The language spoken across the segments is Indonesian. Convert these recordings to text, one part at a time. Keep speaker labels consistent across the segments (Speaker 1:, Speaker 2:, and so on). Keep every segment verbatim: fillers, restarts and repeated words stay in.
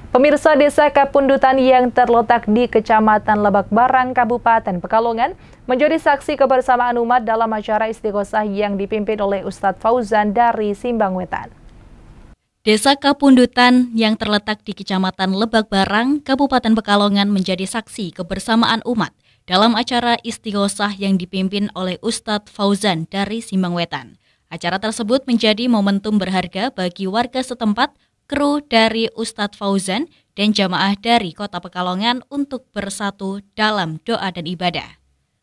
Speaker 1: Pemirsa, Desa Kapundutan yang terletak di Kecamatan Lebak Barang, Kabupaten Pekalongan, menjadi saksi kebersamaan umat dalam acara istighosah yang dipimpin oleh Ustadz Fauzan dari Simbang Wetan.
Speaker 2: Desa Kapundutan yang terletak di Kecamatan Lebak Barang, Kabupaten Pekalongan menjadi saksi kebersamaan umat dalam acara istighosah yang dipimpin oleh Ustadz Fauzan dari Simbang Wetan. Acara tersebut menjadi momentum berharga bagi warga setempat, kru dari Ustadz Fauzan, dan jamaah dari Kota Pekalongan untuk bersatu dalam doa dan ibadah.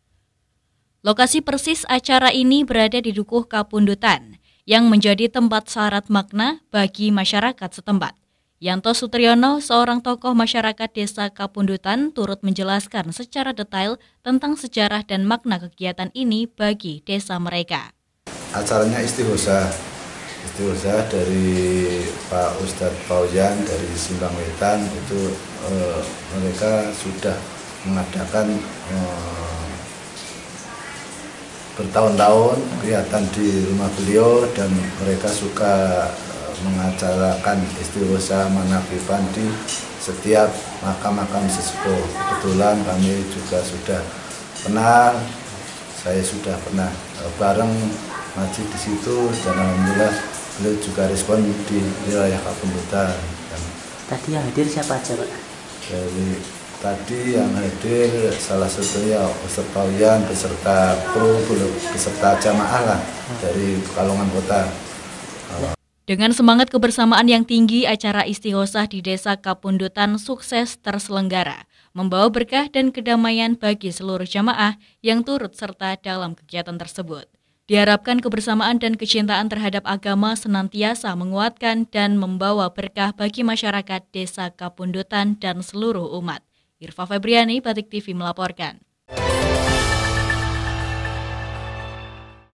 Speaker 2: Lokasi persis acara ini berada di Dukuh Kapundutan, yang menjadi tempat syarat makna bagi masyarakat setempat. Yanto Sutriyono, seorang tokoh masyarakat Desa Kapundutan, turut menjelaskan secara detail tentang sejarah dan makna kegiatan ini bagi desa mereka.
Speaker 3: Acaranya istighosah, istighosah dari Pak Ustadz Fauzan dari Simbang Wetan itu eh, mereka sudah mengadakan eh, bertahun-tahun kelihatan di rumah beliau, dan mereka suka eh, mengacarakan istighosah manakiban di setiap makam-makam sesepuh. Kebetulan kami juga sudah pernah, saya sudah pernah eh, bareng ngaji di situ, dan alhamdulillah beliau juga respon di wilayah Kapundutan.
Speaker 4: Tadi yang hadir siapa aja, Pak?
Speaker 3: Dari tadi yang hadir salah satunya Ustadz Fauzan beserta kru, beserta jamaah lah dari Pekalongan Kota.
Speaker 2: Dengan semangat kebersamaan yang tinggi, acara istighosah di Desa Kapundutan sukses terselenggara, membawa berkah dan kedamaian bagi seluruh jamaah yang turut serta dalam kegiatan tersebut. Diharapkan kebersamaan dan kecintaan terhadap agama senantiasa menguatkan dan membawa berkah bagi masyarakat Desa Kapundutan dan seluruh umat. Irfa Febriani, Batik T V melaporkan.